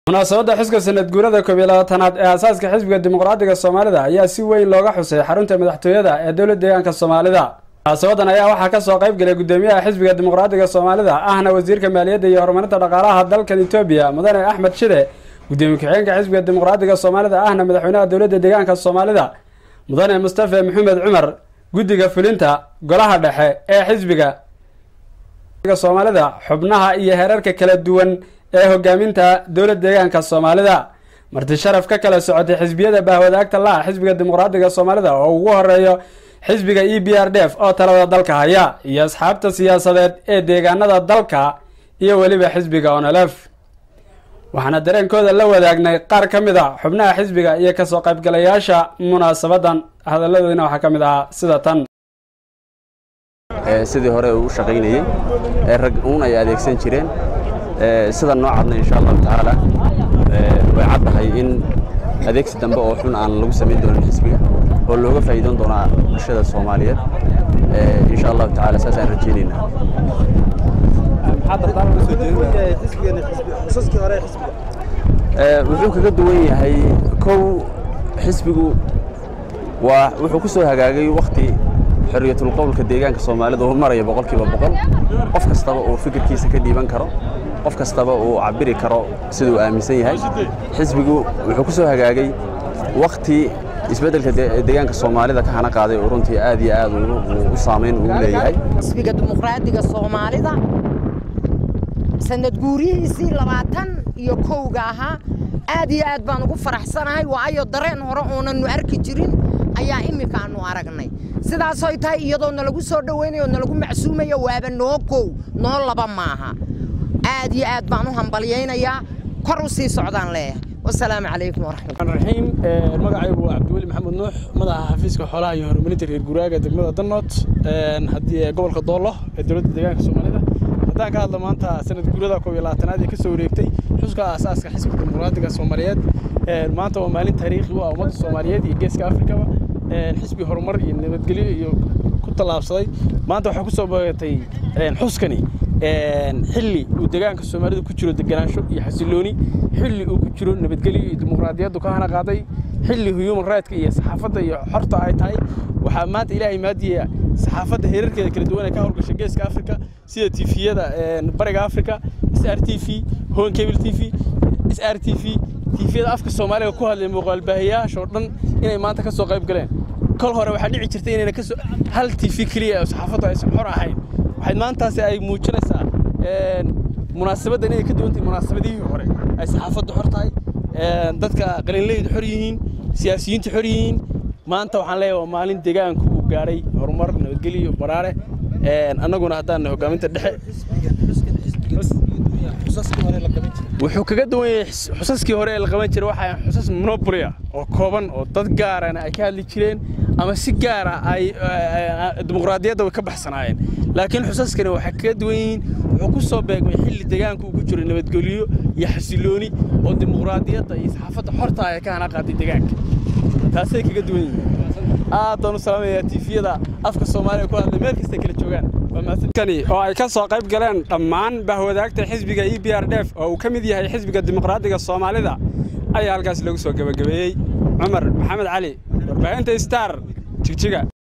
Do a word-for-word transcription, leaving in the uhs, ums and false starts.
munaasabadda xuska sanad guurada koob iyo labaatanaad ee aasaaska xisbiga dimuqraadiga Soomaalida ayaa si weyn looga xusay xarunta madaxtooyada ee dowladda deegaanka Soomaalida. munaasabadan ayaa waxaa ka soo qayb galay gudoomiyaha xisbiga dimuqraadiga Soomaalida ahna wasiirka maaliyadda iyo horumarinta dhaqaalaha dalka Itoobiya Mudane Axmed Shide, gudoomiye ku-xigeenka xisbiga dimuqraadiga Soomaalida ahna madaxweynaha dowladda deegaanka Soomaalida Mudane Mustafa Maxamed Cumar, guddiga fulinta golaha dhexe ee xisbiga Soomaalida, xubnaha iyo heerarka kala duwan ee hogaaminta dowladda deegaanka Soomaalida. marti sharaf ka kala socotay xisbiyada bahwadaagta la xisbiga dimuqraadiga Soomaalida oo ugu horeeyo xisbiga E B R D F oo talada dalka haya iyo asxaabta siyaasadeed ee deegaanada dalka iyo waliba xisbiga O N L F. waxaana dareenkooda la wadaagnay qaar ka mid ah xubnaha xisbiga iyo ka soo qaybgalayaasha munaasabadan. hadalladoodina waxaa ka mid ah sida tan: sidii hore uu shaqeynayay ee rag uun ay adeegsan jireen sida noocadna insha Allah taala way caddahay in adeegsi dambe oo xun aan lagu sameyn doonin xisbiga oo looga faa'iideyn doona bulshada Soomaaliyeed insha Allah taala saasaan rajeynayna. maxaad dadaan soo jeedinaysaa xisbiga xusaskii hore xisbiga ee wuxuu kaga duwan yahay kow xisbigu waa wuxuu ku soo hagaagay waqti xorriyatul qowlka deegaanka Soomaalida oo maraya boqolkiiba boqol qof kasta oo fikirkiisa ka dhiiban karo qof kasta oo cabiri karo sidoo aaminsan yahay. xisbigu wuxuu ku soo hagaagay waqti isbedelka deegaanka Soomaalida ka hana qaaday oo runtii aad iyo aad u saameyn u leeyahay. xisbiga dimuqraadiga Soomaalida sanad guurihiisii labaatan iyo kow ahaa aad iyo aad baan ugu faraxsanahay, waayo dareen hore oonan arki jirin ayaa imika aanu aragnay. sidaas oo tahay iyadoo nalagu soo dhaweynayo nalagu macsuumayo waaba noo kow noo laba maaha. aad iyo aad baan u hambalyeynaya kor u sii socdaan leeyahay. والسلام عليكم ورحمة الله الرحيم. المقعد عبدولي محمد نوح مدح حفيزك حولها يهرمنيت reer guraaga degmada Danood hadii gobolka Doolo ee dowladda deegaanka Soomaalida. hadaan ka hadlo maanta sanad guurada koob iyo labaatanaad ee ka soo wareegtay xuska aasaaska xisbiga dimuqraadiga Soomaaliyeed. maanta waa maalin taariikhi ah ummadda Soomaaliyeed iyo geeska Afrika xisbi horumar iyo nabadgelyo iyo ku talaabsaday. maanta waxa ku soo booqatay xuskani xilli uu deegaanka Soomaalida ku jiro deganaansho iyo xasilooni, xilli uu ku jiro nabadgelyo iyo dimuqraadiyaddu ka hana qaaday, xilli human rights iyo saxaafadda iyo xorta ay tahay. waxa maanta Ilaahay maadiya saxaafadda heerarkeeda kala duwan ee ka howlgashay geeska Afrika sida T V-yada bariga Afrika, S R T V, Home Cable T V, S R T V, T V-yada afka Soomaaliga ku hadlay muuqaal baahiyaasha oo dhan inay maanta ka soo qayb galeen. kol hore waxa dhici jirtay inay ka soo hal T V kaliya oo saxaafaddu ay xor ahayn. waxay maantaasi ay muujinaysaa ee munaasabadda inay ka duwan tahay munaasabadihii hore ay saxaafaddu xor tahay, ee dadka qalinleyda xor yihiin, siyaasiyiinta xor yihiin. maanta waxaan leeyahay maalin deegaanku uu gaaray horumar nabadgelyo baraare ee annaguna haddaan hogaaminta dhexe wuxuu kaga duwan yahay xusaskii hore ee la qaban jiray. waxa xusas monopoly oo kooban oo dad gaar ah ay ka hadli jireen ama si gaar ah ay dimuqraadiyadda way ka baxsanaayeen. laakiin xusaskani waxa kaga duwan yihiin wuxuu ku soo beegmay xilli deegaanku uu ku jiro nabadgelyo iyo xasilooni oo dimuqraadiyadda iyo saxaafadda xorta ay ka hana qaaday deegaanka. taasay kaga duwan yihiin. aad u salaamaya T V-yada afka Soomaaliga ku hadlay meel kasta kala joogaan. waa mahadsantahay oo ay ka soo qayb galeen dhammaan bahwadaagta xisbiga E B R D F oo uu ka mid yahay xisbiga dimuqraadiga Soomaalida ayaa halkaas lagu soo gabagabeeyay. Cumar Maxamed Cali, warbaahinta Star, Jigjiga.